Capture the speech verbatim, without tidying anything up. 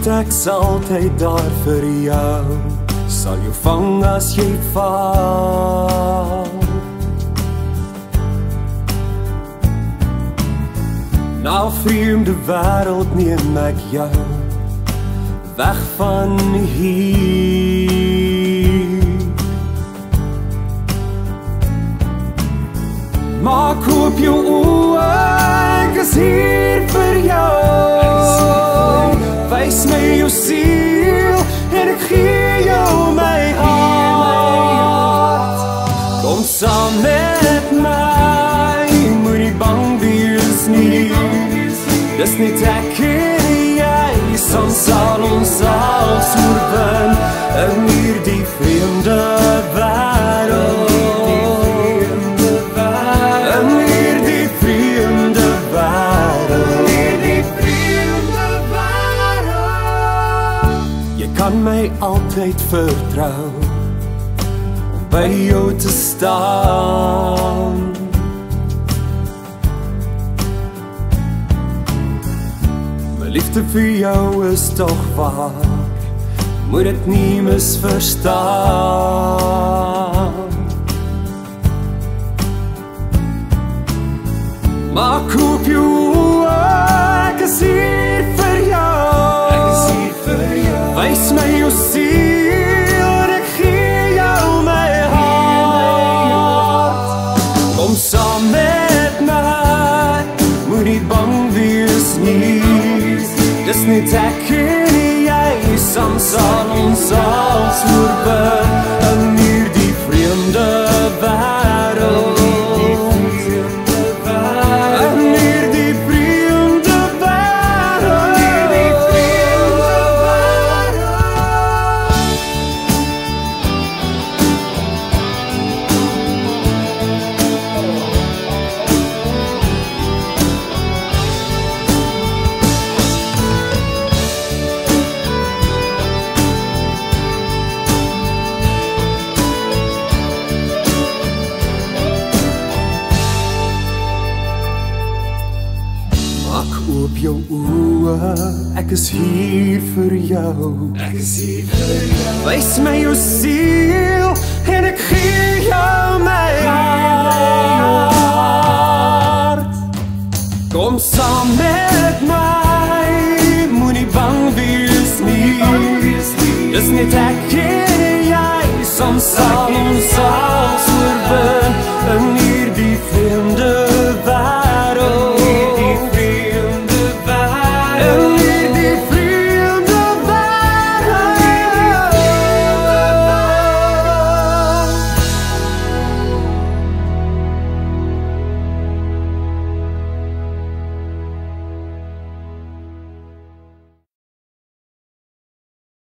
weet ek's altyd daar vir jou, sal jou vang as jy val. Na 'n vreemde wêreld neem ek jou weg van hier. Maak oop jou oë, ek is hier vir jou. Wys my jou siel en ek gee jou my hart. Kom saam met my, moenie bang wees nie. Dis net ek en jy, soms sal ons als oorwin in hierdie vreemde wêreld. In hierdie vreemde wêreld. Jy kan my altyd vertrou om by jou te staan. Liefde vir jou is toch waar, moet dit nie misverstaan. Maak oop jou oë, ek is hier vir jou. Ek is hier vir jou. Wys my jou siel en ek gee jou my hart. Kom saam met my, moenie bang wees nie. Dis net ek en jy, soms sal ons als oorwin in hierdie vreemde wêreld. In hierdie vreemde wêreld. Oop jou oë, ek is hier vir jou. Ek is hier vir jou. Wys my jou siel en ek gee jou my hart. Kom saam met